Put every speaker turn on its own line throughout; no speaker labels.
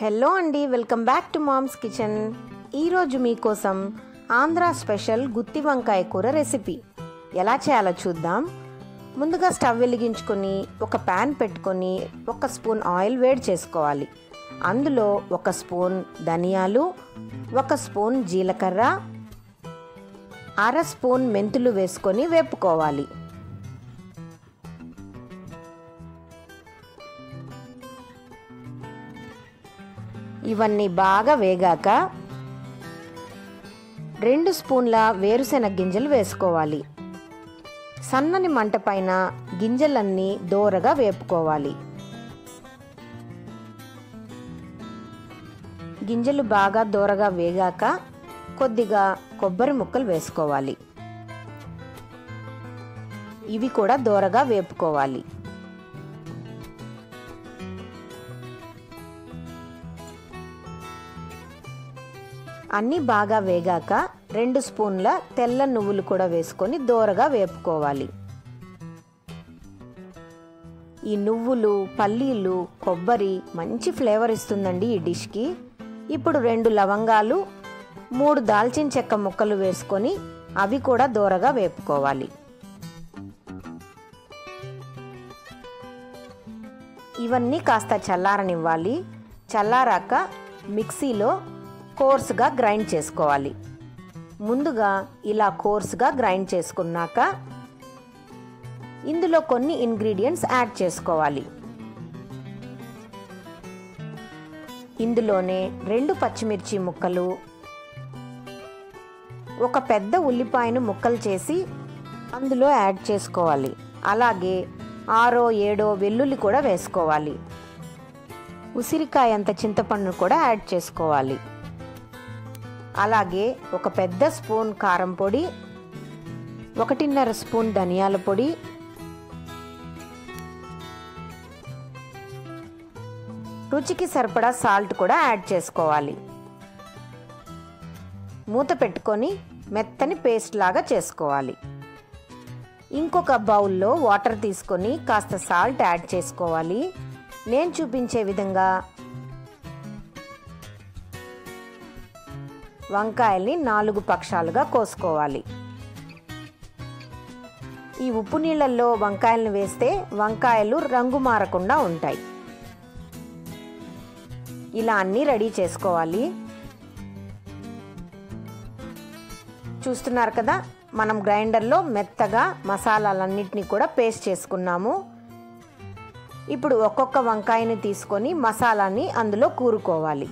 Hello అండి, welcome back to mom's kitchen. ఈరోజు మీకోసం ఆంధ్ర స్పెషల్ గుత్తి వంకాయ కూర రెసిపీ ఎలా చేయాలో చూద్దాం. ముందుగా స్టవ్ వెలిగించుకొని ఒక ప్యాన్ పెట్టుకొని 1 స్పూన్ ఆయిల్ వేడి చేసుకోవాలి. అందులో 1 స్పూన్ ధనియాలు, 1 స్పూన్ జీలకర్ర, 1/2 స్పూన్ మెంతులు వేసుకొని వేపుకోవాలి. ఇవన్నీ బాగా వేగాక 2 స్పూన్ల వేరుశెనగ గింజలు వేసుకోవాలి. సన్నని మంట పైన గింజలన్నీ దోరగా వేపుకోవాలి. గింజలు బాగా దోరగా వేగాక కొద్దిగా కొబ్బరి ముక్కలు వేసుకోవాలి. ఇవి కూడా దోరగా వేపుకోవాలి. అన్నీ బాగా వేగాక 2 స్పూన్ల తెల్ల నువ్వులు కూడా వేసుకొని దోరగా వేపుకోవాలి. ఈ నువ్వులు, పల్లీలు, కొబ్బరి మంచి ఫ్లేవర్ ఇస్తుందండి ఈ డిష్కి. ఇప్పుడు 2 లవంగాలు, 3 దాల్చిన చెక్క ముక్కలు వేసుకొని అవి కూడా దోరగా వేపుకోవాలి. ఇవన్నీ కాస్త చల్లారనివ్వాలి. చల్లారాక మిక్సీలో కోర్స్గా గ్రైండ్ చేసుకోవాలి. ముందుగా ఇలా కోర్స్గా గ్రైండ్ చేసుకున్నాక ఇందులో కొన్ని ఇంగ్రీడియంట్స్ యాడ్ చేసుకోవాలి. ఇందులోనే 2 పచ్చిమిర్చి ముక్కలు, 1 పెద్ద ఉల్లిపాయను ముక్కలు చేసి అందులో యాడ్ చేసుకోవాలి. అలాగే 6-7 వెల్లుల్లి కూడా వేసుకోవాలి. ఉసిరికాయ అంత చింతపండు కూడా యాడ్ చేసుకోవాలి. అలాగే 1 పెద్ద స్పూన్ కారం పొడి, 1.5 స్పూన్ ధనియాల పొడి, రుచికి సరిపడా సాల్ట్ కూడా యాడ్ చేసుకోవాలి. మూత పెట్టుకొని మెత్తని పేస్ట్ లాగా చేసుకోవాలి. ఇంకొక బౌల్లో వాటర్ తీసుకొని కాస్త సాల్ట్ యాడ్ చేసుకోవాలి. నేను చూపించే విధంగా వంకాయల్ని 4 పక్షాలుగా కోసుకోవాలి. ఈ ఉప్పు నీళ్ళల్లో వంకాయలను వేస్తే వంకాయలు రంగు మారకుండా ఉంటాయి. ఇలా అన్నీ రెడీ చేసుకోవాలి. చూస్తున్నారు కదా, మనం గ్రైండర్లో మెత్తగా మసాలాలన్నిటినీ కూడా పేస్ట్ చేసుకున్నాము. ఇప్పుడు ఒక్కొక్క వంకాయని తీసుకొని మసాలాని అందులో కూరుకోవాలి.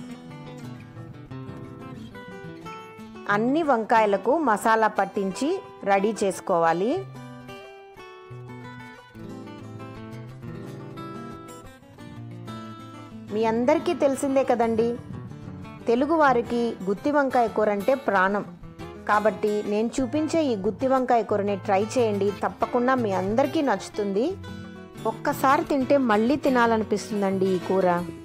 అన్ని వంకాయలకు మసాలా పట్టించి రెడీ చేసుకోవాలి. మీ అందరికీ తెలిసిందే కదండి, తెలుగువారికి గుత్తి వంకాయ కూర అంటే ప్రాణం. కాబట్టి నేను చూపించే ఈ గుత్తి వంకాయ కూరని ట్రై చేయండి. తప్పకుండా మీ అందరికీ నచ్చుతుంది. ఒక్కసారి తింటే మళ్ళీ తినాలనిపిస్తుందండి ఈ కూర.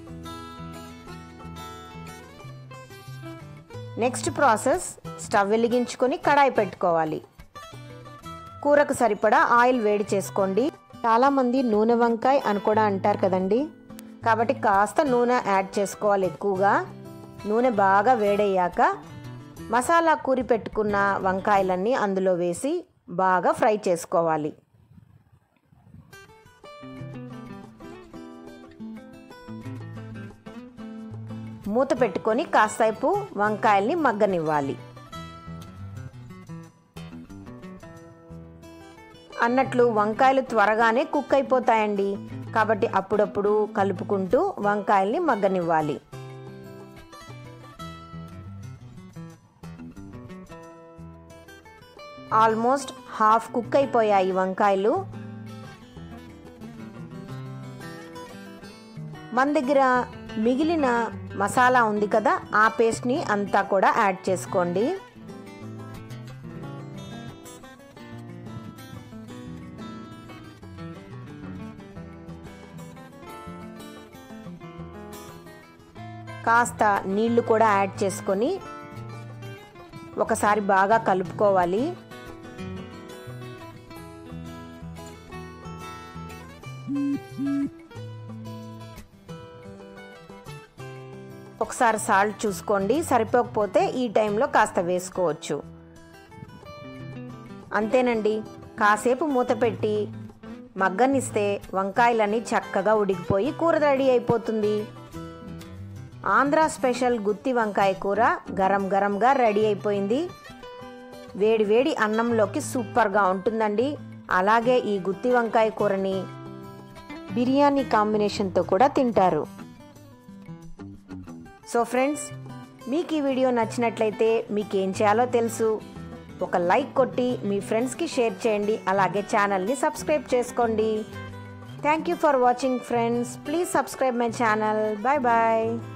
నెక్స్ట్ ప్రాసెస్, స్టవ్ వెలిగించుకొని కడాయి పెట్టుకోవాలి. కూరకు సరిపడా ఆయిల్ వేడి చేసుకోండి. చాలామంది నూనె వంకాయ అని కూడా అంటారు కదండి, కాబట్టి కాస్త నూనె యాడ్ చేసుకోవాలి ఎక్కువగా. నూనె బాగా వేడయ్యాక మసాలా కూరి పెట్టుకున్న వంకాయలన్నీ అందులో వేసి బాగా ఫ్రై చేసుకోవాలి. మూత పెట్టుకొని కాసేపు వంకాయల్ని మగ్గనివ్వాలి. అన్నట్లు వంకాయలు త్వరగానే కుక్ అయిపోతాయండి. కాబట్టి అప్పుడప్పుడు కలుపుకుంటూ వంకాయల్ని మగ్గనివ్వాలి. ఆల్మోస్ట్ హాఫ్ కుక్ అయిపోయాయి వంకాయలు. మన దగ్గర మిగిలిన మసాలా ఉంది కదా, ఆ పేస్ట్ని అంతా కూడా యాడ్ చేసుకోండి. కాస్త నీళ్లు కూడా యాడ్ చేసుకొని ఒకసారి బాగా కలుపుకోవాలి. ఒకసారి సాల్ట్ చూసుకోండి, సరిపోకపోతే ఈ టైంలో కాస్త వేసుకోవచ్చు. అంతేనండి, కాసేపు మూత పెట్టి మగ్గనిస్తే వంకాయలన్నీ చక్కగా ఉడికిపోయి కూర రెడీ అయిపోతుంది. ఆంధ్ర స్పెషల్ గుత్తి వంకాయ కూర గరం గరంగా రెడీ అయిపోయింది. వేడి వేడి అన్నంలోకి సూపర్గా ఉంటుందండి. అలాగే ఈ గుత్తి వంకాయ కూరని బిర్యానీ కాంబినేషన్తో కూడా తింటారు. సో ఫ్రెండ్స్, మీకు ఈ వీడియో నచ్చినట్లయితే మీకేం చేయాలో తెలుసు. ఒక లైక్ కొట్టి మీ ఫ్రెండ్స్కి షేర్ చేయండి. అలాగే ఛానల్ని సబ్స్క్రైబ్ చేసుకోండి. Thank you for watching friends. Please subscribe my channel. Bye bye.